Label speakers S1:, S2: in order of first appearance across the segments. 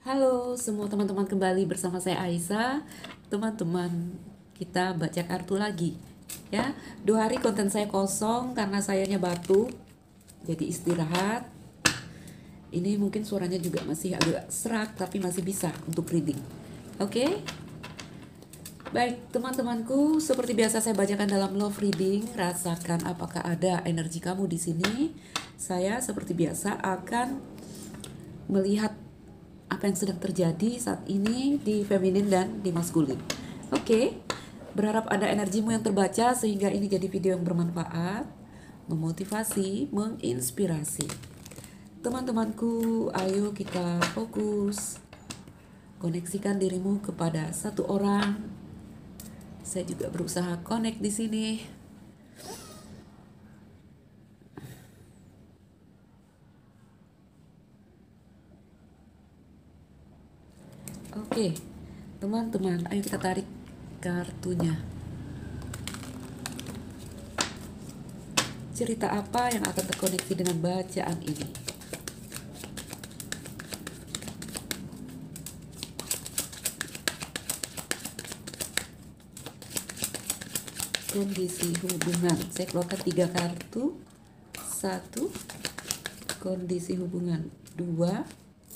S1: Halo semua teman-teman, kembali bersama saya Aisyah. Teman-teman, kita baca kartu lagi ya. 2 hari konten saya kosong karena sayanya batuk, jadi istirahat. Ini mungkin suaranya juga masih agak serak, tapi masih bisa untuk reading. Oke? Baik teman-temanku, seperti biasa saya bacakan dalam love reading. Rasakan apakah ada energi kamu di sini. Saya seperti biasa akan melihat apa yang sedang terjadi saat ini di feminin dan di maskulin. Oke, berharap ada energimu yang terbaca sehingga ini jadi video yang bermanfaat, memotivasi, menginspirasi. Teman-temanku, ayo kita fokus. Koneksikan dirimu kepada satu orang. Saya juga berusaha connect di sini. Oke, teman-teman, ayo kita tarik kartunya. Cerita apa yang akan terkoneksi dengan bacaan ini? Kondisi hubungan. Saya keluarkan 3 kartu. 1, kondisi hubungan. 2,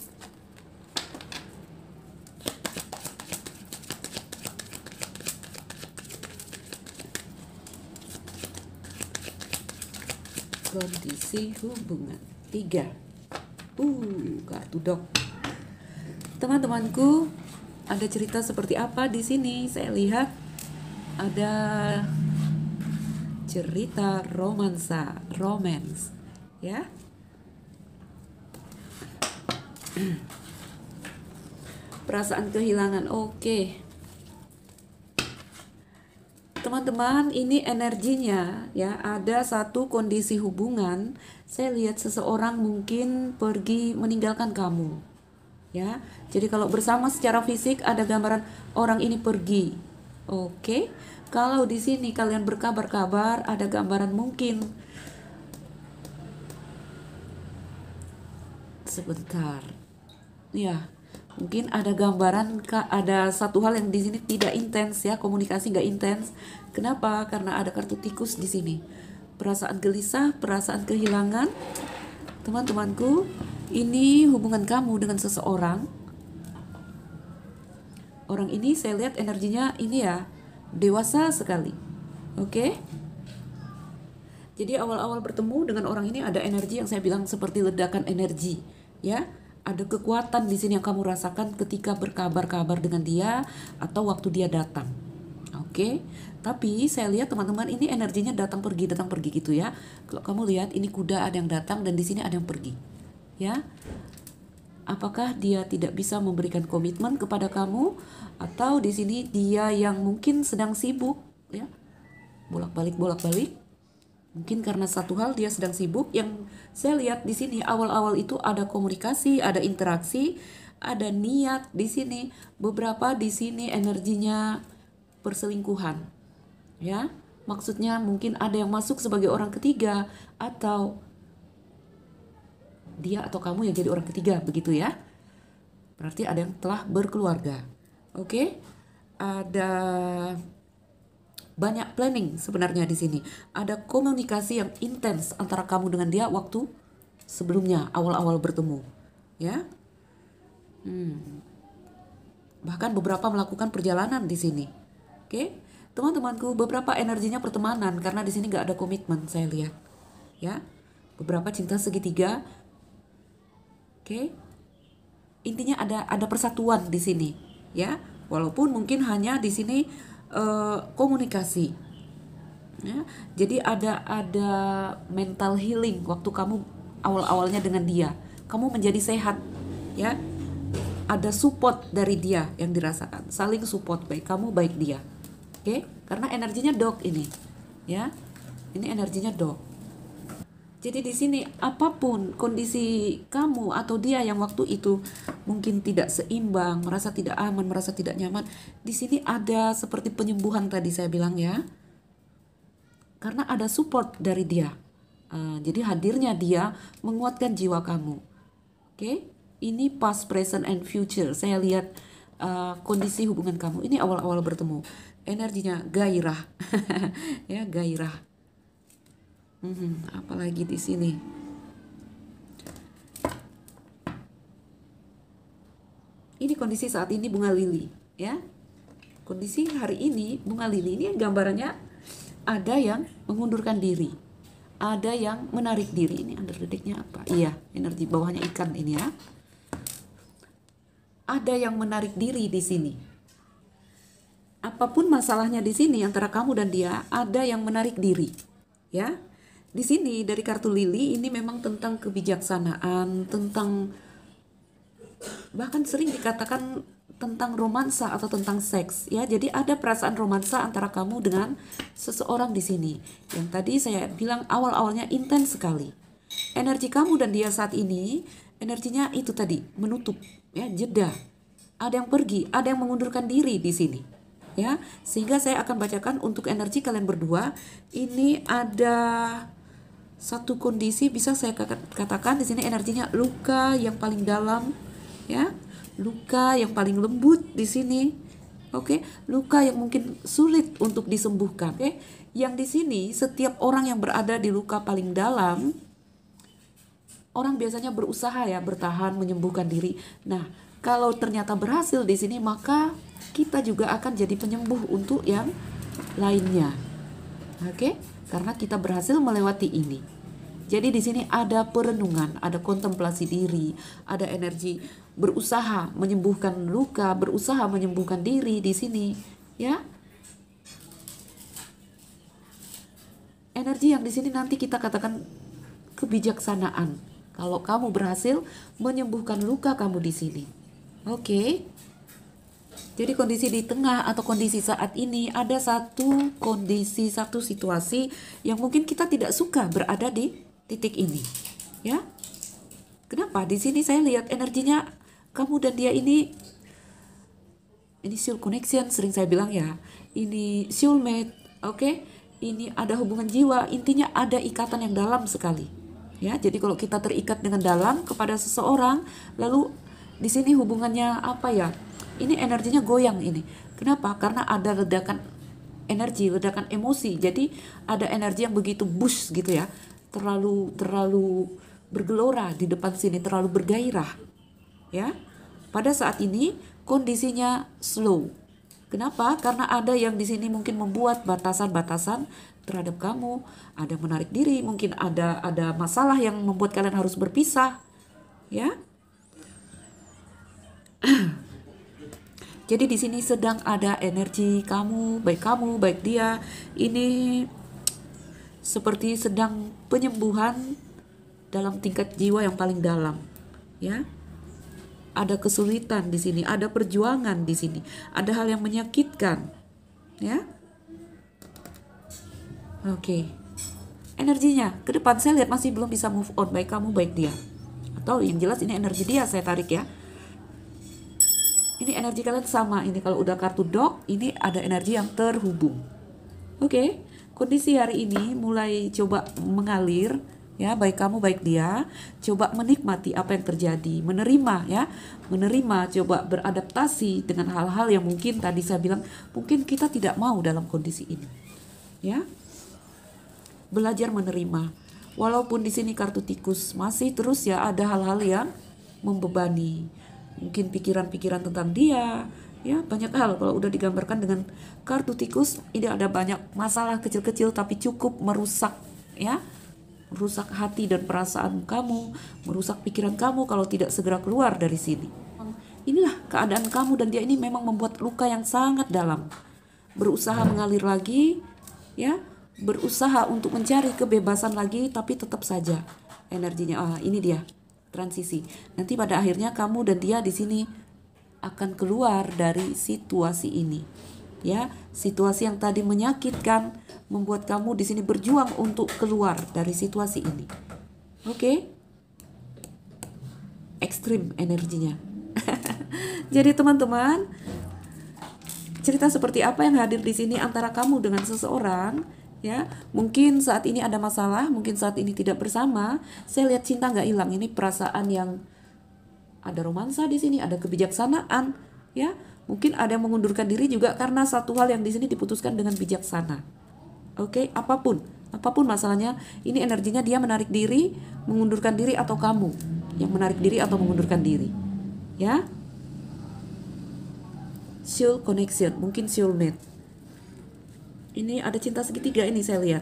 S1: kondisi hubungan. 3. Kartu dok. Teman-temanku, ada cerita seperti apa di sini? Saya lihat ada cerita romansa, romance, ya. Perasaan kehilangan. Oke. Teman-teman, ini energinya ya, ada satu kondisi hubungan. Saya lihat seseorang mungkin pergi meninggalkan kamu. Ya. Jadi kalau bersama secara fisik ada gambaran orang ini pergi. Oke. Kalau di sini kalian berkabar-kabar, ada gambaran mungkin sebentar. Ya, mungkin ada gambaran, ada satu hal yang di sini tidak intens ya, komunikasi nggak intens. Kenapa? Karena ada kartu tikus di sini. Perasaan gelisah, perasaan kehilangan. Teman-temanku, ini hubungan kamu dengan seseorang. Orang ini saya lihat energinya ini ya, dewasa sekali. Oke? Jadi awal-awal bertemu dengan orang ini ada energi yang saya bilang seperti ledakan energi, ya. Ada kekuatan di sini yang kamu rasakan ketika berkabar-kabar dengan dia atau waktu dia datang. Oke. Tapi saya lihat teman-teman ini energinya datang pergi gitu ya. Kalau kamu lihat ini kuda ada yang datang dan di sini ada yang pergi. Ya. Apakah dia tidak bisa memberikan komitmen kepada kamu atau di sini dia yang mungkin sedang sibuk ya. Bolak-balik. Mungkin karena satu hal dia sedang sibuk. Yang saya lihat di sini awal-awal itu ada komunikasi, ada interaksi, ada niat di sini. Beberapa di sini energinya perselingkuhan. Ya, maksudnya mungkin ada yang masuk sebagai orang ketiga atau dia atau kamu yang jadi orang ketiga, begitu ya. Berarti ada yang telah berkeluarga. Oke? Ada banyak planning sebenarnya di sini. Ada komunikasi yang intens antara kamu dengan dia waktu sebelumnya, awal-awal bertemu. Ya. Bahkan beberapa melakukan perjalanan di sini. Oke. Teman-temanku, beberapa energinya pertemanan karena di sini nggak ada komitmen saya lihat. Ya. Beberapa cinta segitiga. Oke. Intinya ada persatuan di sini, ya. Walaupun mungkin hanya di sini komunikasi. Ya, jadi ada mental healing waktu kamu awal-awalnya dengan dia. Kamu menjadi sehat, ya. Ada support dari dia yang dirasakan. Saling support, baik kamu baik dia. Oke? Karena energinya dog ini. Ya. Ini energinya dog. Jadi di sini apapun kondisi kamu atau dia yang waktu itu mungkin tidak seimbang, merasa tidak aman, merasa tidak nyaman, di sini ada seperti penyembuhan tadi saya bilang ya. Karena ada support dari dia. Jadi hadirnya dia menguatkan jiwa kamu. Oke? Ini past, present, and future. Saya lihat kondisi hubungan kamu. Ini awal-awal bertemu. Energinya gairah. Ya, gairah. Apalagi di sini. Ini kondisi saat ini bunga lili, ya. Kondisi hari ini bunga lili ini gambarannya ada yang mengundurkan diri, ada yang menarik diri. Ini underdeck-nya apa? Iya, energi bawahnya ikan ini ya. Ada yang menarik diri di sini. Apapun masalahnya di sini antara kamu dan dia, ada yang menarik diri, ya. Di sini dari kartu lili ini memang tentang kebijaksanaan, tentang bahkan sering dikatakan tentang romansa atau tentang seks, ya. Jadi ada perasaan romansa antara kamu dengan seseorang di sini. Yang tadi saya bilang awal-awalnya intens sekali. Energi kamu dan dia saat ini, energinya itu tadi menutup, ya, jeda. Ada yang pergi, ada yang mengundurkan diri di sini, ya. Sehingga saya akan bacakan untuk energi kalian berdua. Ini ada satu kondisi, bisa saya katakan di sini energinya luka yang paling dalam, ya, luka yang paling lembut di sini, oke, luka yang mungkin sulit untuk disembuhkan, oke. Yang di sini setiap orang yang berada di luka paling dalam, orang biasanya berusaha ya bertahan menyembuhkan diri. Nah, kalau ternyata berhasil di sini, maka kita juga akan jadi penyembuh untuk yang lainnya, oke. Karena kita berhasil melewati ini. Jadi di sini ada perenungan, ada kontemplasi diri, ada energi berusaha menyembuhkan luka, berusaha menyembuhkan diri di sini, ya. Energi yang di sini nanti kita katakan kebijaksanaan. Kalau kamu berhasil menyembuhkan luka kamu di sini. Oke. Jadi kondisi di tengah atau kondisi saat ini ada satu kondisi, satu situasi yang mungkin kita tidak suka berada di titik ini, ya. Kenapa? Di sini saya lihat energinya kamu dan dia ini soul connection, sering saya bilang ya. Ini soulmate, oke? Ini ada hubungan jiwa, intinya ada ikatan yang dalam sekali, ya. Jadi kalau kita terikat dengan dalam kepada seseorang, lalu di sini hubungannya apa ya? Ini energinya goyang ini. Kenapa? Karena ada ledakan energi, ledakan emosi. Jadi ada energi yang begitu boost gitu ya. Terlalu bergelora di depan sini, terlalu bergairah, ya. Pada saat ini kondisinya slow. Kenapa? Karena ada yang di sini mungkin membuat batasan-batasan terhadap kamu, ada menarik diri, mungkin ada masalah yang membuat kalian harus berpisah, ya. Jadi di sini sedang ada energi kamu baik dia, ini seperti sedang penyembuhan dalam tingkat jiwa yang paling dalam, ya. Ada kesulitan di sini, ada perjuangan di sini, ada hal yang menyakitkan, ya. Oke. Energinya ke depan saya lihat masih belum bisa move on, baik kamu baik dia. Atau yang jelas ini energi dia saya tarik ya. Ini energi kalian sama, ini kalau udah kartu dog, ini ada energi yang terhubung. Oke, kondisi hari ini mulai coba mengalir, ya, baik kamu baik dia, coba menikmati apa yang terjadi, menerima ya, menerima, coba beradaptasi dengan hal-hal yang mungkin tadi saya bilang, mungkin kita tidak mau dalam kondisi ini, ya. Belajar menerima, walaupun di sini kartu tikus masih terus ya ada hal-hal yang membebani. Mungkin pikiran-pikiran tentang dia, ya banyak hal. Kalau udah digambarkan dengan kartu tikus, ini ada banyak masalah kecil-kecil tapi cukup merusak, ya, merusak hati dan perasaan kamu, merusak pikiran kamu kalau tidak segera keluar dari sini. Inilah keadaan kamu dan dia ini memang membuat luka yang sangat dalam. Berusaha mengalir lagi, ya, berusaha untuk mencari kebebasan lagi, tapi tetap saja energinya. Ini dia. Transisi. Nanti pada akhirnya kamu dan dia di sini akan keluar dari situasi ini. Ya, situasi yang tadi menyakitkan membuat kamu di sini berjuang untuk keluar dari situasi ini. Oke? Ekstrim energinya. Jadi teman-teman, cerita seperti apa yang hadir di sini antara kamu dengan seseorang? Ya, mungkin saat ini ada masalah, mungkin saat ini tidak bersama. Saya lihat cinta nggak hilang, ini perasaan yang ada romansa di sini, ada kebijaksanaan, ya. Mungkin ada yang mengundurkan diri juga karena satu hal yang di sini diputuskan dengan bijaksana. Oke, apapun masalahnya, ini energinya dia menarik diri, mengundurkan diri, atau kamu yang menarik diri atau mengundurkan diri, ya. Soul connection, mungkin soulmate. Ini ada cinta segitiga ini saya lihat.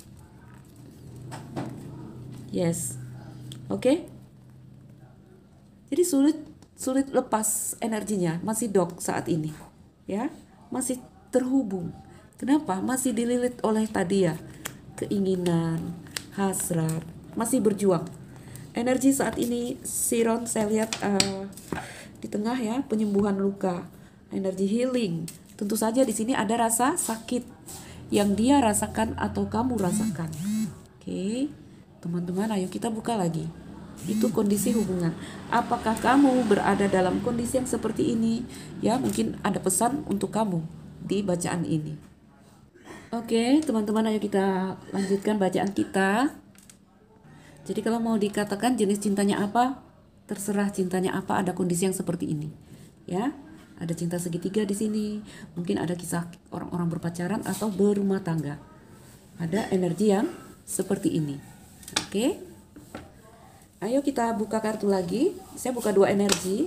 S1: Yes, oke. Jadi sulit lepas energinya, masih dock saat ini, ya, masih terhubung. Kenapa? Masih dililit oleh tadi ya, keinginan, hasrat, masih berjuang. Energi saat ini Chiron saya lihat di tengah ya, penyembuhan luka, energi healing. Tentu saja di sini ada rasa sakit yang dia rasakan atau kamu rasakan. Oke, teman-teman, ayo kita buka lagi. Itu kondisi hubungan. Apakah kamu berada dalam kondisi yang seperti ini? Ya, mungkin ada pesan untuk kamu di bacaan ini. Oke, teman-teman, ayo kita lanjutkan bacaan kita. Jadi kalau mau dikatakan jenis cintanya apa, terserah cintanya apa, ada kondisi yang seperti ini. Ya, ada cinta segitiga di sini. Mungkin ada kisah orang-orang berpacaran atau berumah tangga. Ada energi yang seperti ini. Oke. Ayo kita buka kartu lagi. Saya buka 2 energi.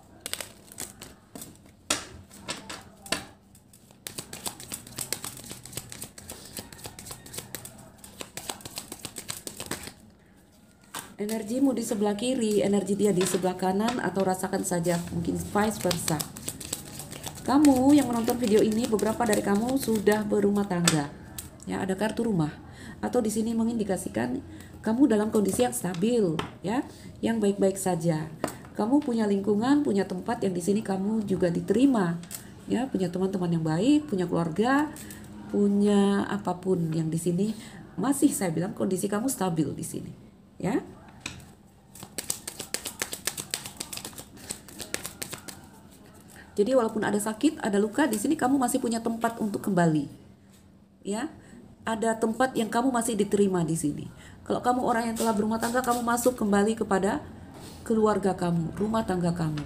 S1: Energimu di sebelah kiri, energi dia di sebelah kanan, atau rasakan saja, mungkin vice versa. Kamu yang menonton video ini, beberapa dari kamu sudah berumah tangga. Ya, ada kartu rumah. Atau di sini mengindikasikan kamu dalam kondisi yang stabil, ya, yang baik-baik saja. Kamu punya lingkungan, punya tempat yang di sini kamu juga diterima, ya, punya teman-teman yang baik, punya keluarga, punya apapun yang di sini masih saya bilang kondisi kamu stabil di sini, ya. Jadi walaupun ada sakit, ada luka, di sini kamu masih punya tempat untuk kembali, ya. Ada tempat yang kamu masih diterima di sini. Kalau kamu orang yang telah berumah tangga, kamu masuk kembali kepada keluarga kamu, rumah tangga kamu.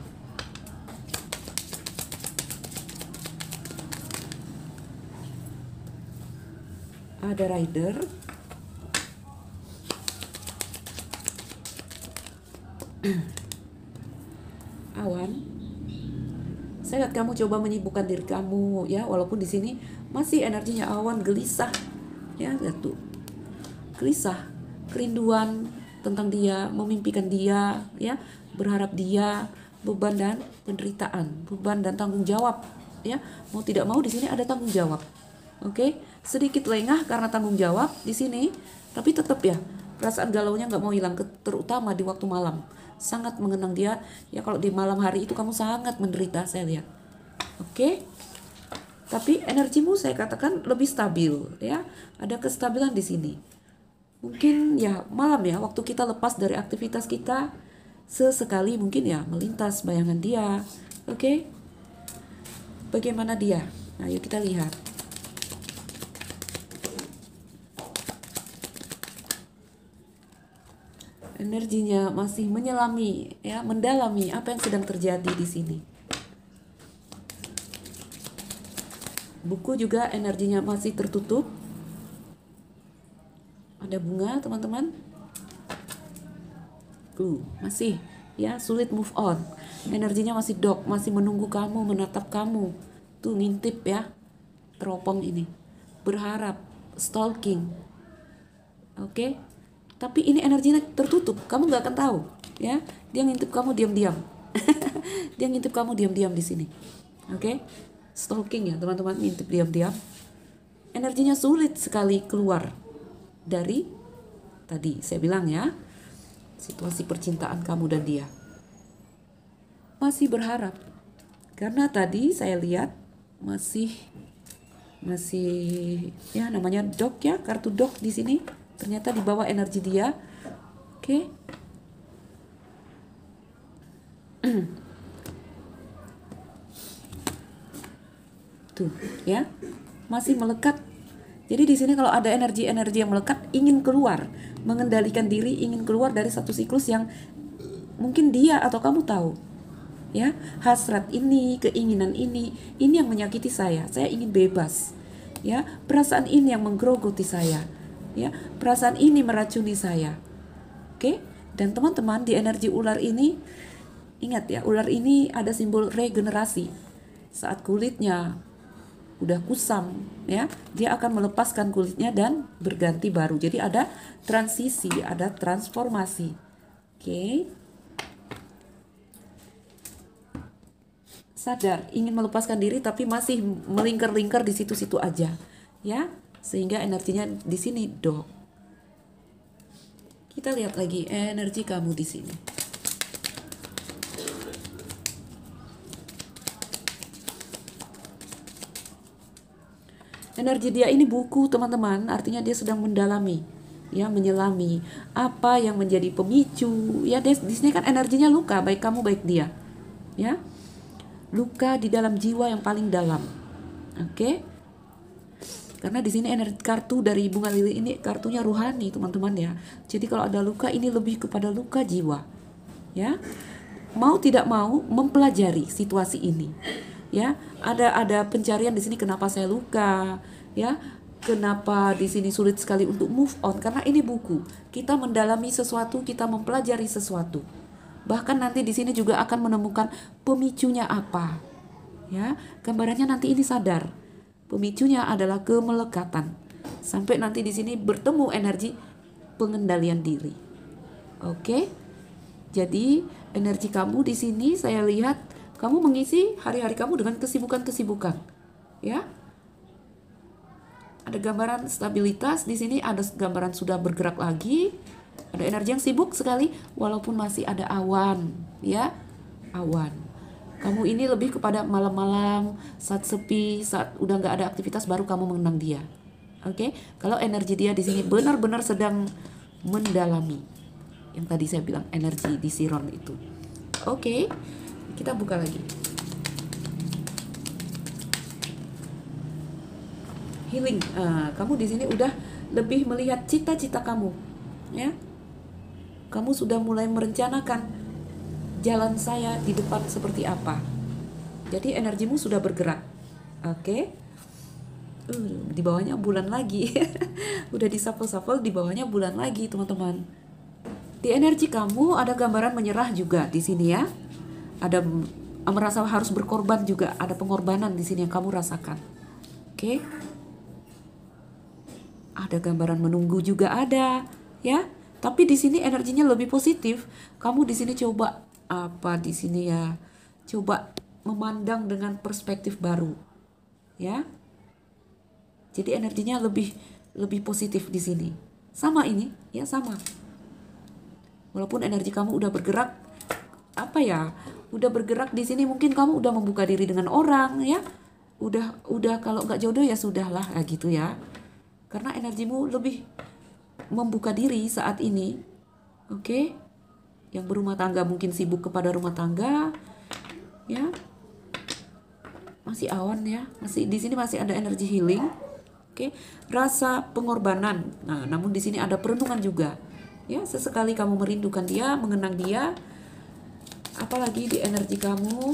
S1: Ada rider. Awan. Saya lihat kamu coba menyibukkan diri kamu, ya, walaupun di sini masih energinya awan, gelisah. Ya, lihat tuh. Gelisah, kerinduan tentang dia, memimpikan dia, ya, berharap dia, beban dan penderitaan, beban dan tanggung jawab, ya. Mau tidak mau di sini ada tanggung jawab. Oke, sedikit lengah karena tanggung jawab di sini, tapi tetap ya, perasaan galaunya nggak mau hilang, terutama di waktu malam. Sangat mengenang dia, ya, kalau di malam hari itu kamu sangat menderita, saya lihat. Oke. Tapi energimu saya katakan lebih stabil, ya. Ada kestabilan di sini. Mungkin ya malam ya, waktu kita lepas dari aktivitas kita, sesekali mungkin ya melintas bayangan dia. Oke. Bagaimana dia? Nah, yuk kita lihat. Energinya masih menyelami, ya, mendalami apa yang sedang terjadi di sini. Buku juga energinya masih tertutup. Ada bunga, teman-teman. Masih, ya, sulit move on. Energinya masih dock, masih menunggu kamu, menatap kamu. Tuh ngintip ya, teropong ini. Berharap, stalking. Oke. Tapi ini energinya tertutup, kamu nggak akan tahu, ya. Dia ngintip kamu diam-diam. Dia ngintip kamu diam-diam di sini. Oke. Stalking ya teman-teman, ngintip diam-diam. Energinya sulit sekali keluar dari tadi saya bilang ya, situasi percintaan kamu dan dia. Masih berharap karena tadi saya lihat masih ya, namanya dock ya, kartu dock di sini ternyata di bawah energi dia. Oke. Tuh, ya. Masih melekat. Jadi di sini kalau ada energi-energi yang melekat, ingin keluar, mengendalikan diri, ingin keluar dari satu siklus yang mungkin dia atau kamu tahu, ya, hasrat ini, keinginan ini yang menyakiti saya ingin bebas, ya, perasaan ini yang menggerogoti saya, ya, perasaan ini meracuni saya. Oke. Dan teman-teman, di energi ular ini, ingat ya, ular ini ada simbol regenerasi. Saat kulitnya udah kusam, ya, dia akan melepaskan kulitnya dan berganti baru. Jadi ada transisi, ada transformasi. Oke. Sadar ingin melepaskan diri tapi masih melingkar-lingkar di situ-situ aja, ya, sehingga energinya di sini dok. Kita lihat lagi energi kamu di sini. Energi dia ini buku, teman-teman, artinya dia sedang mendalami, ya, menyelami apa yang menjadi pemicu, ya. Di sini kan energinya luka, baik kamu baik dia, ya, luka di dalam jiwa yang paling dalam. Oke. Karena di sini energi kartu dari bunga lili ini kartunya ruhani, teman-teman, ya. Jadi kalau ada luka ini lebih kepada luka jiwa, ya. Mau tidak mau mempelajari situasi ini, ya. Ada pencarian di sini, kenapa saya luka, ya, kenapa di sini sulit sekali untuk move on, karena ini buku. Kita mendalami sesuatu, kita mempelajari sesuatu. Bahkan nanti di sini juga akan menemukan pemicunya apa, ya. Gambarannya nanti ini sadar. Pemicunya adalah kemelekatan. Sampai nanti di sini bertemu energi pengendalian diri. Oke. Jadi energi kamu di sini saya lihat kamu mengisi hari-hari kamu dengan kesibukan-kesibukan, ya. Ada gambaran stabilitas di sini, ada gambaran sudah bergerak lagi, ada energi yang sibuk sekali walaupun masih ada awan, ya, awan. Kamu ini lebih kepada malam-malam, saat sepi, saat udah nggak ada aktivitas baru kamu mengenang dia. Oke. Kalau energi dia di sini benar-benar sedang mendalami, yang tadi saya bilang energi di Chiron itu. Oke. Kita buka lagi. Healing. Kamu di sini udah lebih melihat cita-cita kamu, ya. Kamu sudah mulai merencanakan jalan saya di depan seperti apa. Jadi energimu sudah bergerak. Oke. Di bawahnya bulan lagi. Udah disapel-sapel, di bawahnya bulan lagi, teman-teman. Di energi kamu ada gambaran menyerah juga di sini, ya. Ada merasa harus berkorban juga, ada pengorbanan di sini yang kamu rasakan. Oke. Ada gambaran menunggu juga ada, ya. Tapi di sini energinya lebih positif. Kamu di sini coba apa di sini, ya? Coba memandang dengan perspektif baru, ya. Jadi energinya lebih positif di sini. Sama ini, ya, sama. Walaupun energi kamu udah bergerak, apa ya? Udah bergerak di sini, mungkin kamu udah membuka diri dengan orang, ya. Udah kalau nggak jodoh ya sudahlah, gitu, ya. Karena energimu lebih membuka diri saat ini. Oke. Yang berumah tangga mungkin sibuk kepada rumah tangga, ya. Masih awan, ya. Masih di sini masih ada energi healing. Oke. Rasa pengorbanan. Nah, namun di sini ada perenungan juga. Ya, sesekali kamu merindukan dia, mengenang dia. Apalagi di energi kamu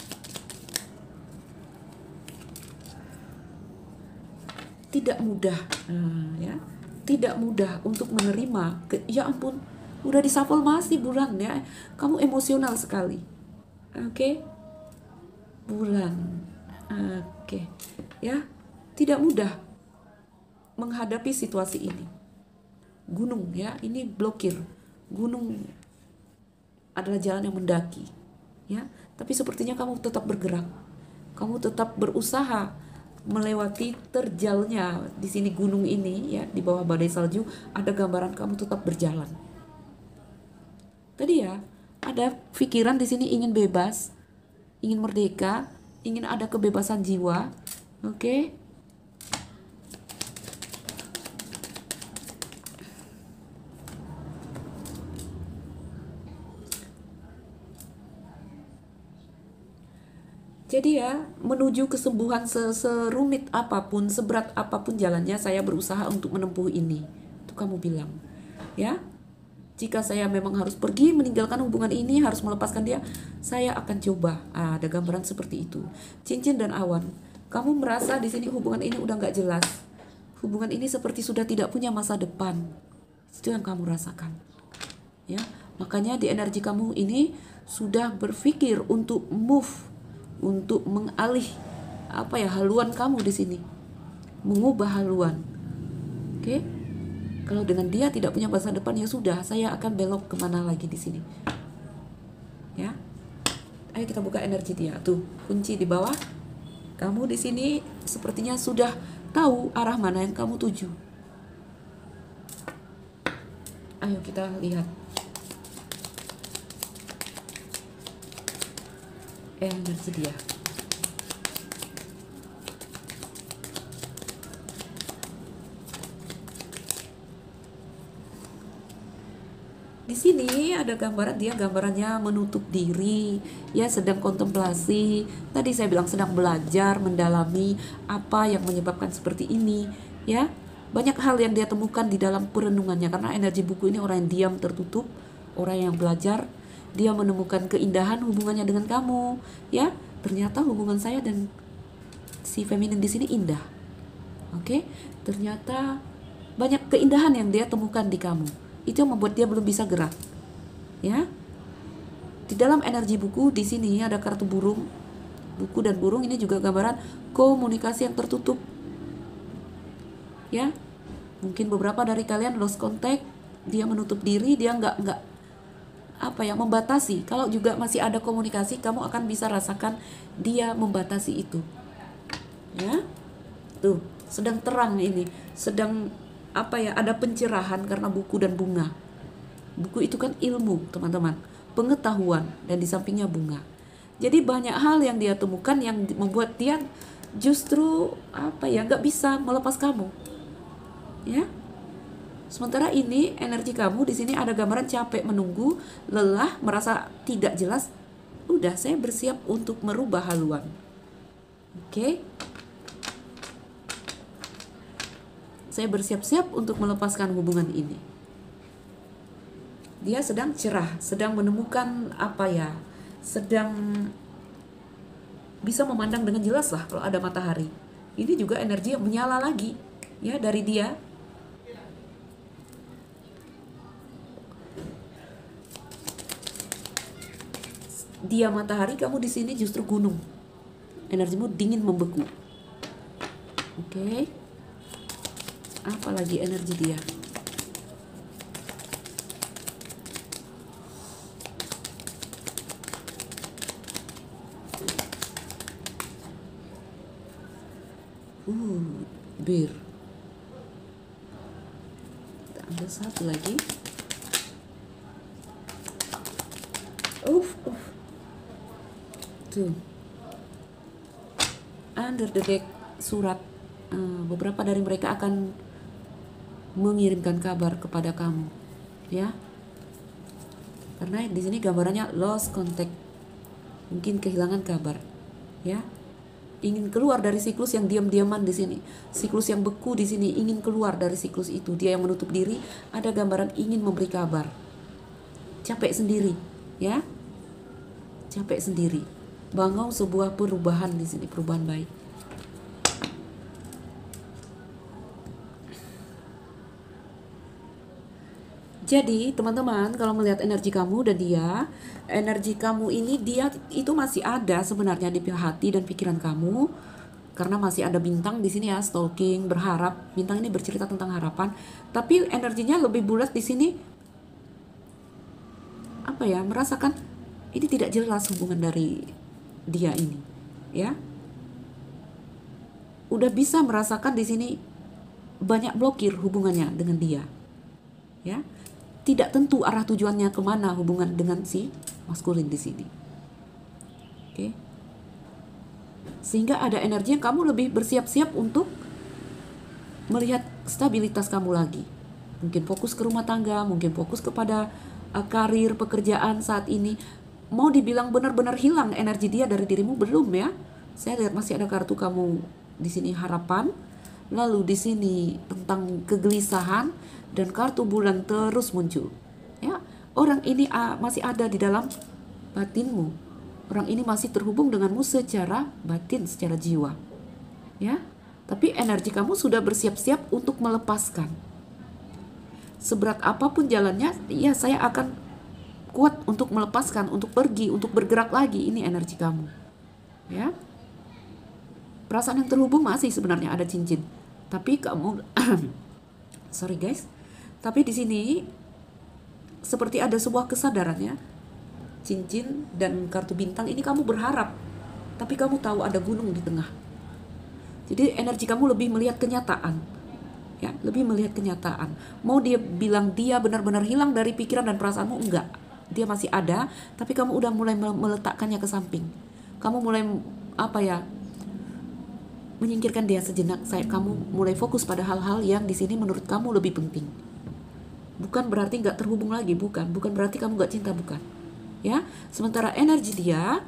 S1: tidak mudah, ya, tidak mudah untuk menerima. Ya ampun, udah disapel masih bulan, ya. Kamu emosional sekali. Oke. Bulan. Oke. Ya, tidak mudah menghadapi situasi ini. Gunung, ya, ini blokir. Gunung adalah jalan yang mendaki, ya. Tapi sepertinya kamu tetap bergerak. Kamu tetap berusaha melewati terjalnya di sini gunung ini, ya, di bawah badai salju. Ada gambaran kamu tetap berjalan. Tadi, ya, ada pikiran di sini ingin bebas, ingin merdeka, ingin ada kebebasan jiwa. Oke. Jadi, ya, menuju kesembuhan serumit apapun, seberat apapun jalannya, saya berusaha untuk menempuh ini. Itu kamu bilang, ya. Jika saya memang harus pergi meninggalkan hubungan ini, harus melepaskan dia, saya akan coba. Ada gambaran seperti itu. Cincin dan awan. Kamu merasa di sini hubungan ini udah nggak jelas. Hubungan ini seperti sudah tidak punya masa depan. Itu yang kamu rasakan. Ya, makanya di energi kamu ini sudah berpikir untuk move, untuk mengalih haluan kamu di sini, mengubah haluan. Oke, kalau dengan dia tidak punya masa depan, ya sudah, saya akan belok kemana lagi di sini. Ya, ayo kita buka energi dia. Tuh, kunci di bawah. Kamu di sini sepertinya sudah tahu arah mana yang kamu tuju. Ayo kita lihat. Energi dia. Di sini ada gambarannya menutup diri, ya, sedang kontemplasi. Tadi saya bilang sedang belajar, mendalami apa yang menyebabkan seperti ini, ya. Banyak hal yang dia temukan di dalam perenungannya, karena energi buku ini orang yang diam, tertutup, orang yang belajar. Dia menemukan keindahan hubungannya dengan kamu, ya. Ternyata hubungan saya dan si feminin di sini indah. Oke? Ternyata banyak keindahan yang dia temukan di kamu. Itu yang membuat dia belum bisa gerak. Ya. Di dalam energi buku di sini ada kartu burung. Buku dan burung ini juga gambaran komunikasi yang tertutup. Ya. Mungkin beberapa dari kalian lost contact, dia menutup diri, dia nggak membatasi. Kalau juga masih ada komunikasi, kamu akan bisa rasakan dia membatasi itu. Ya. Tuh, sedang terang ini, sedang ada pencerahan karena buku dan bunga. Buku itu kan ilmu, teman-teman, pengetahuan, dan di sampingnya bunga. Jadi banyak hal yang dia temukan yang membuat dia justru nggak bisa melepas kamu. Ya. Sementara ini energi kamu di sini ada gambaran capek, menunggu, lelah, merasa tidak jelas. Udah, saya bersiap untuk merubah haluan. Oke. Saya bersiap-siap untuk melepaskan hubungan ini. Dia sedang cerah, sedang menemukan sedang bisa memandang dengan jelas lah kalau ada matahari. Ini juga energi yang menyala lagi, ya, dari dia. Dia matahari, kamu di sini justru gunung. Energimu dingin, membeku. Oke. Apalagi energi dia? Bir. Kita ambil satu lagi. Tuh. Under the deck surat. Beberapa dari mereka akan mengirimkan kabar kepada kamu, ya. Karena di sini gambarannya lost contact, mungkin kehilangan kabar, ya. Ingin keluar dari siklus yang diam-diaman di sini, siklus yang beku di sini, ingin keluar dari siklus itu. Dia yang menutup diri, ada gambaran ingin memberi kabar. Capek sendiri, ya. Capek sendiri. Bangun sebuah perubahan di sini, perubahan baik. Jadi teman-teman, kalau melihat energi kamu dan dia, energi kamu ini dia itu masih ada sebenarnya di hati dan pikiran kamu, karena masih ada bintang di sini, ya, stalking, berharap. Bintang ini bercerita tentang harapan, tapi energinya lebih bulat di sini. Merasakan ini tidak jelas hubungan dari dia ini, ya. Udah bisa merasakan di sini banyak blokir hubungannya dengan dia, ya. Tidak tentu arah tujuannya kemana hubungan dengan si maskulin di sini. Oke. Sehingga ada energi yang kamu lebih bersiap-siap untuk melihat stabilitas kamu lagi. Mungkin fokus ke rumah tangga, mungkin fokus kepada karir, pekerjaan saat ini. Mau dibilang benar-benar hilang energi dia dari dirimu, belum, ya. Saya lihat masih ada kartu kamu di sini harapan. Lalu di sini tentang kegelisahan dan kartu bulan terus muncul. Ya, orang ini masih ada di dalam batinmu. Orang ini masih terhubung denganmu secara batin, secara jiwa. Ya, tapi energi kamu sudah bersiap-siap untuk melepaskan. Seberat apapun jalannya, ya saya akan kuat untuk melepaskan, untuk pergi, untuk bergerak lagi. Ini energi kamu. Ya. Perasaan yang terhubung masih sebenarnya ada cincin. Tapi kamu sorry guys. Tapi di sini seperti ada sebuah kesadaran ya. Cincin dan kartu bintang ini kamu berharap, tapi kamu tahu ada gunung di tengah. Jadi energi kamu lebih melihat kenyataan. Ya, lebih melihat kenyataan. Mau dia bilang dia benar-benar hilang dari pikiran dan perasaanmu, enggak. Dia masih ada, tapi kamu udah mulai meletakkannya ke samping. Kamu mulai menyingkirkan dia sejenak. Kamu mulai fokus pada hal-hal yang di sini menurut kamu lebih penting. Bukan berarti nggak terhubung lagi, bukan berarti kamu nggak cinta, bukan. Ya, sementara energi dia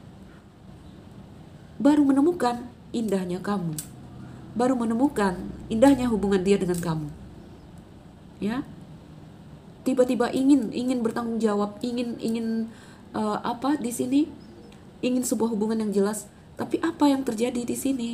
S1: baru menemukan indahnya kamu, baru menemukan indahnya hubungan dia dengan kamu. Ya, tiba-tiba ingin bertanggung jawab, ingin di sini ingin sebuah hubungan yang jelas. Tapi apa yang terjadi di sini?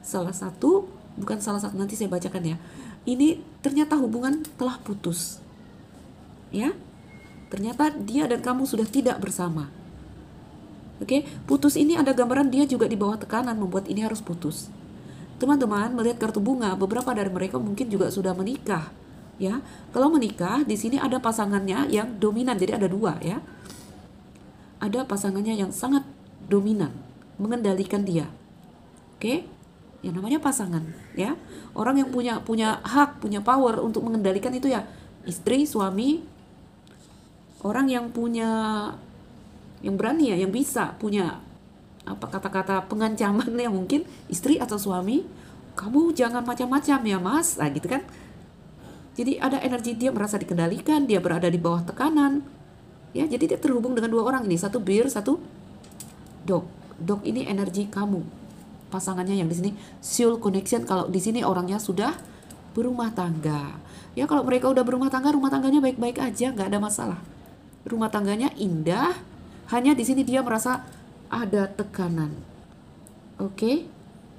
S1: Nanti saya bacakan ya. Ini ternyata hubungan telah putus. Ya, ternyata dia dan kamu sudah tidak bersama. Oke, putus ini ada gambaran dia juga di bawah tekanan membuat ini harus putus. Teman-teman melihat kartu bunga, beberapa dari mereka mungkin juga sudah menikah. Ya, kalau menikah di sini ada pasangannya yang dominan, jadi ada dua ya. Ada pasangannya yang sangat dominan, mengendalikan dia. Oke, yang namanya pasangan ya. Orang yang punya hak, punya power untuk mengendalikan itu ya istri, suami. Orang yang berani ya, yang bisa punya kata-kata pengancaman ya, mungkin istri atau suami. Kamu jangan macam-macam ya mas, gitu kan. Jadi ada energi dia merasa dikendalikan, dia berada di bawah tekanan. Ya, jadi dia terhubung dengan dua orang ini, satu bir, satu dog. Dog ini energi kamu. Pasangannya yang di sini soul connection. Kalau di sini orangnya sudah berumah tangga. Ya, kalau mereka udah berumah tangga, rumah tangganya baik-baik aja, nggak ada masalah. Rumah tangganya indah, hanya di sini dia merasa ada tekanan. Oke?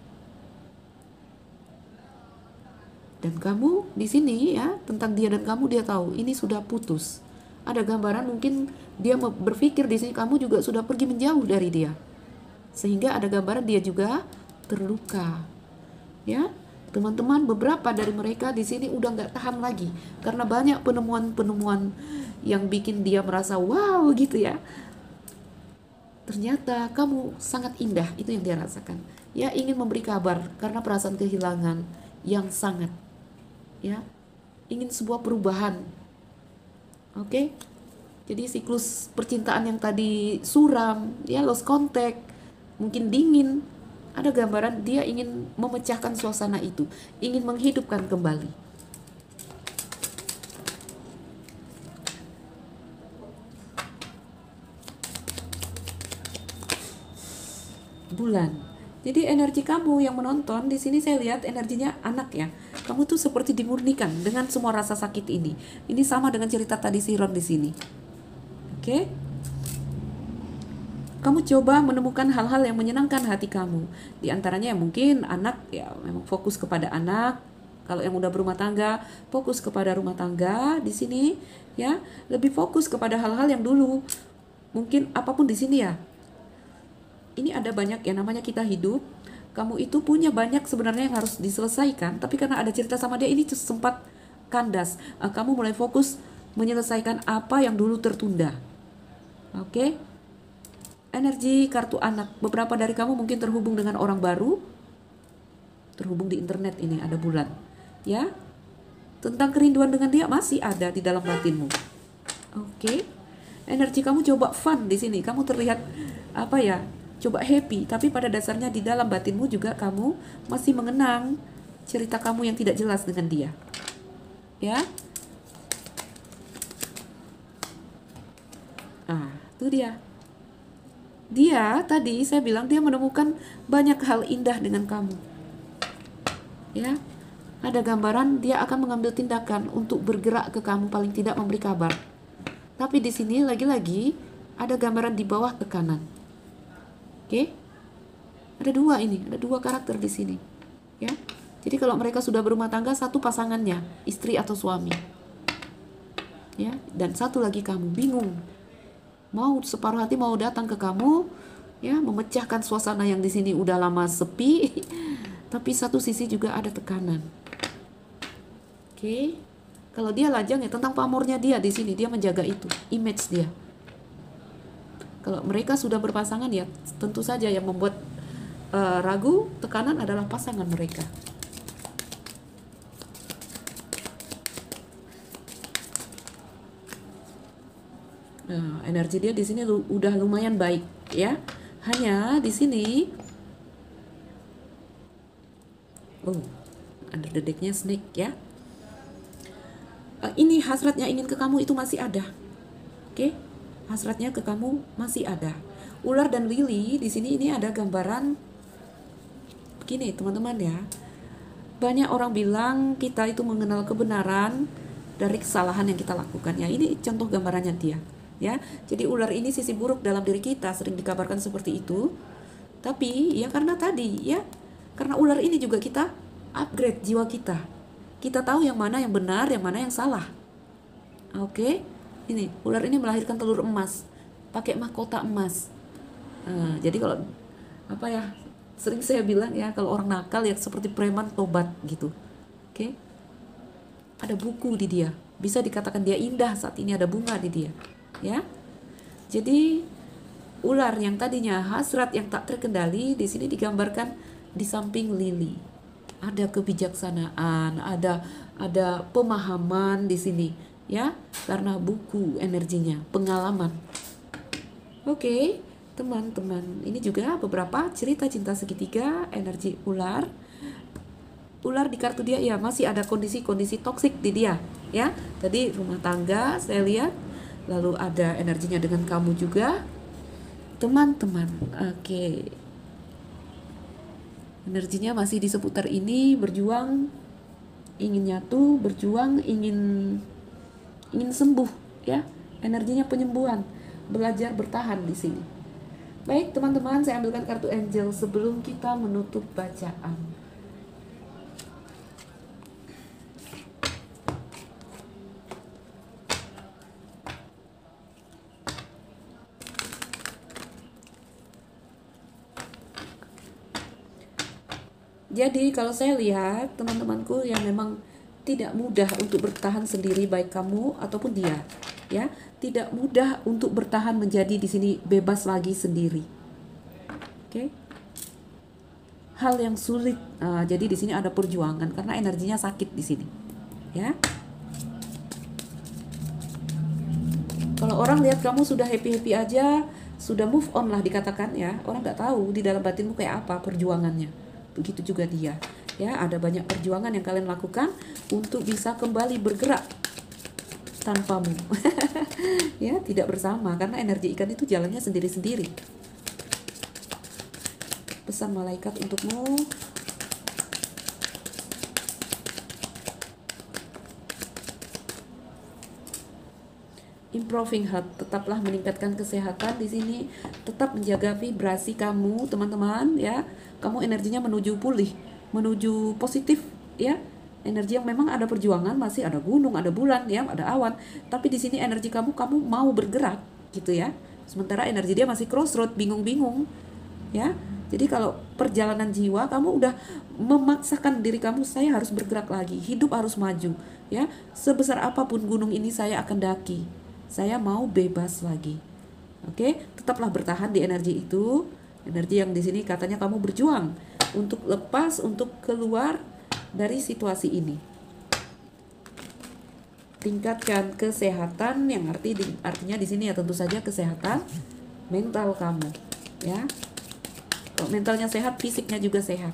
S1: Dan kamu di sini ya, tentang dia dan kamu dia tahu ini sudah putus. Ada gambaran mungkin dia berpikir di sini kamu juga sudah pergi menjauh dari dia. Sehingga ada gambaran dia juga terluka. Ya, teman-teman, beberapa dari mereka di sini udah nggak tahan lagi karena banyak penemuan-penemuan yang bikin dia merasa wow gitu ya. Ternyata kamu sangat indah, itu yang dia rasakan. Ya, ingin memberi kabar karena perasaan kehilangan yang sangat. Ya, ingin sebuah perubahan. Oke? Jadi siklus percintaan yang tadi suram, ya lost contact, mungkin dingin. Ada gambaran dia ingin memecahkan suasana itu, ingin menghidupkan kembali. Bulan. Jadi energi kamu yang menonton di sini saya lihat energinya anak ya. Kamu tuh seperti dimurnikan dengan semua rasa sakit ini. Ini sama dengan cerita tadi Siron di sini. Oke? Kamu coba menemukan hal-hal yang menyenangkan hati kamu. Di antaranya mungkin anak ya memang fokus kepada anak. Kalau yang udah berumah tangga, fokus kepada rumah tangga di sini ya, lebih fokus kepada hal-hal yang dulu. Mungkin apapun di sini ya. Ini ada banyak yang namanya kita hidup. Kamu itu punya banyak sebenarnya yang harus diselesaikan, tapi karena ada cerita sama dia ini sempat kandas. Kamu mulai fokus menyelesaikan apa yang dulu tertunda. Oke? Energi kartu anak. Beberapa dari kamu mungkin terhubung dengan orang baru. Terhubung di internet ini ada bulan. Ya? Tentang kerinduan dengan dia masih ada di dalam batinmu. Oke? Energi kamu coba fun di sini. Kamu terlihat coba happy, tapi pada dasarnya di dalam batinmu juga kamu masih mengenang cerita kamu yang tidak jelas dengan dia. Ya. Itu dia. Dia tadi saya bilang dia menemukan banyak hal indah dengan kamu. Ya. Ada gambaran dia akan mengambil tindakan untuk bergerak ke kamu, paling tidak memberi kabar. Tapi di sini lagi-lagi ada gambaran di bawah tekanan. Oke? Ada dua karakter di sini. Ya. Jadi kalau mereka sudah berumah tangga, satu pasangannya, istri atau suami. Ya, dan satu lagi kamu bingung. Mau separuh hati mau datang ke kamu, ya, memecahkan suasana yang di sini udah lama sepi. Tapi satu sisi juga ada tekanan. Oke. Kalau dia lajang ya tentang pamornya dia di sini, dia menjaga itu, image dia. Kalau mereka sudah berpasangan ya tentu saja yang membuat ragu, tekanan adalah pasangan mereka. Nah, energi dia di sini udah lumayan baik ya. Hanya di sini under the deck-nya snake ya. Ini hasratnya ingin ke kamu itu masih ada. Oke? Hasratnya ke kamu masih ada. Ular dan lili di sini ini ada gambaran begini, teman-teman ya. Banyak orang bilang kita itu mengenal kebenaran dari kesalahan yang kita lakukan. Ya, ini contoh gambarannya dia. Ya, jadi ular ini sisi buruk dalam diri kita, sering dikabarkan seperti itu. Tapi ya karena tadi ya, karena ular ini juga kita upgrade jiwa kita. Kita tahu yang mana yang benar, yang mana yang salah. Oke, ini ular ini melahirkan telur emas, pakai mahkota emas. Jadi kalau apa ya, sering saya bilang ya, kalau orang nakal ya seperti preman tobat gitu. Oke, ada buku di dia, bisa dikatakan dia indah saat ini, ada bunga di dia. Ya, jadi ular yang tadinya hasrat yang tak terkendali di sini digambarkan di samping lili. Ada kebijaksanaan, ada pemahaman di sini, ya, karena buku energinya, pengalaman. Oke, teman-teman, ini juga beberapa cerita cinta segitiga energi ular. Ular di kartu dia ya masih ada kondisi-kondisi toksik di dia, ya. Tadi rumah tangga saya lihat, lalu ada energinya dengan kamu juga, teman-teman. Oke. Energinya masih di seputar ini, berjuang, ingin nyatu, berjuang, ingin sembuh, ya. Energinya penyembuhan, belajar bertahan di sini. Baik, teman-teman, saya ambilkan kartu angel sebelum kita menutup bacaan. Jadi kalau saya lihat teman-temanku yang memang tidak mudah untuk bertahan sendiri, baik kamu ataupun dia, ya, tidak mudah untuk bertahan menjadi di sini bebas lagi sendiri. Oke. Hal yang sulit. Jadi di sini ada perjuangan karena energinya sakit di sini, ya. Kalau orang lihat kamu sudah happy-happy aja, sudah move on lah dikatakan ya, orang nggak tahu di dalam batinmu kayak apa perjuangannya. Begitu juga dia, ya, ada banyak perjuangan yang kalian lakukan untuk bisa kembali bergerak tanpamu. Ya, tidak bersama, karena energi ikan itu jalannya sendiri-sendiri. Pesan malaikat untukmu. Improving health, tetaplah meningkatkan kesehatan di sini, tetap menjaga vibrasi kamu, teman-teman, ya. Kamu energinya menuju pulih, menuju positif, ya. Energi yang memang ada perjuangan, masih ada gunung, ada bulan, ya, ada awan. Tapi di sini energi kamu mau bergerak, gitu ya. Sementara energi dia masih crossroad, bingung-bingung, ya. Jadi kalau perjalanan jiwa kamu udah memaksakan diri kamu, saya harus bergerak lagi, hidup harus maju, ya. Sebesar apapun gunung ini saya akan daki. Saya mau bebas lagi. Oke, tetaplah bertahan di energi itu. Energi yang di sini katanya kamu berjuang untuk lepas, untuk keluar dari situasi ini. Tingkatkan kesehatan, yang artinya di sini ya tentu saja kesehatan mental kamu, ya. Kalau mentalnya sehat, fisiknya juga sehat.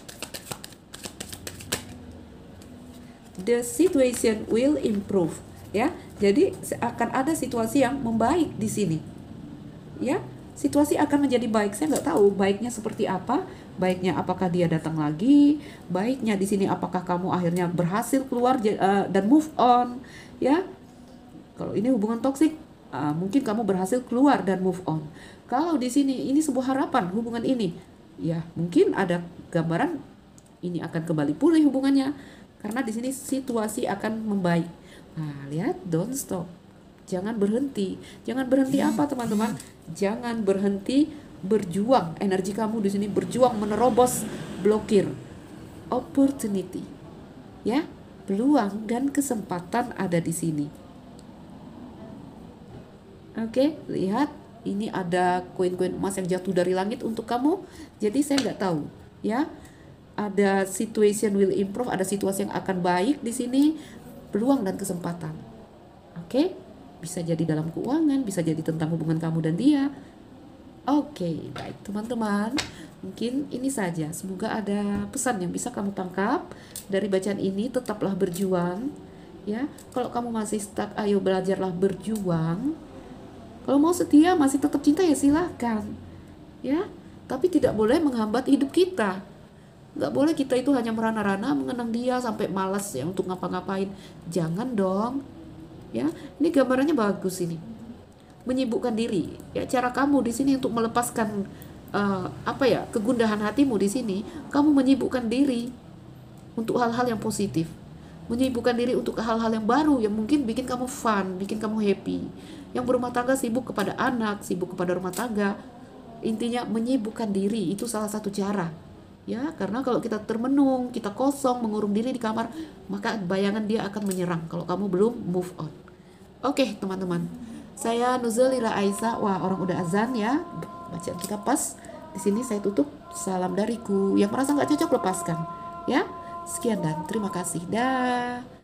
S1: The situation will improve, ya. Jadi akan ada situasi yang membaik di sini, ya. Situasi akan menjadi baik. Saya nggak tahu baiknya seperti apa. Baiknya apakah dia datang lagi? Baiknya di sini apakah kamu akhirnya berhasil keluar dan move on? Ya, kalau ini hubungan toksik, mungkin kamu berhasil keluar dan move on. Kalau di sini ini sebuah harapan hubungan ini, ya mungkin ada gambaran ini akan kembali pulih hubungannya karena di sini situasi akan membaik. Nah, lihat, don't stop. Jangan berhenti. Jangan berhenti apa, teman-teman? Jangan berhenti berjuang. Energi kamu di sini berjuang menerobos blokir. Opportunity. Ya, peluang dan kesempatan ada di sini. Oke, lihat, ini ada koin-koin emas yang jatuh dari langit untuk kamu. Jadi saya nggak tahu, ya. Ada situation will improve, ada situasi yang akan baik di sini, peluang dan kesempatan. Oke, bisa jadi dalam keuangan, bisa jadi tentang hubungan kamu dan dia. Oke, baik teman-teman, mungkin ini saja. Semoga ada pesan yang bisa kamu tangkap dari bacaan ini. Tetaplah berjuang, ya. Kalau kamu masih stuck, ayo belajarlah berjuang. Kalau mau setia, masih tetap cinta, ya silahkan, ya. Tapi tidak boleh menghambat hidup kita. Nggak boleh kita itu hanya merana-rana mengenang dia sampai malas ya untuk ngapa-ngapain. Jangan dong, ya. Ini gambarannya bagus ini. Menyibukkan diri, ya. Cara kamu di sini untuk melepaskan kegundahan hatimu di sini, kamu menyibukkan diri untuk hal-hal yang positif. Menyibukkan diri untuk hal-hal yang baru yang mungkin bikin kamu fun, bikin kamu happy. Yang berumah tangga sibuk kepada anak, sibuk kepada rumah tangga. Intinya menyibukkan diri itu salah satu cara. Ya, karena kalau kita termenung, kita kosong, mengurung diri di kamar, maka bayangan dia akan menyerang kalau kamu belum move on. Oke, teman-teman. Saya Nuzulira Aisyah. Wah, orang udah azan ya. Bacaan kita pas. Di sini saya tutup. Salam dariku. Yang merasa nggak cocok lepaskan. Ya. Sekian dan terima kasih. Dah.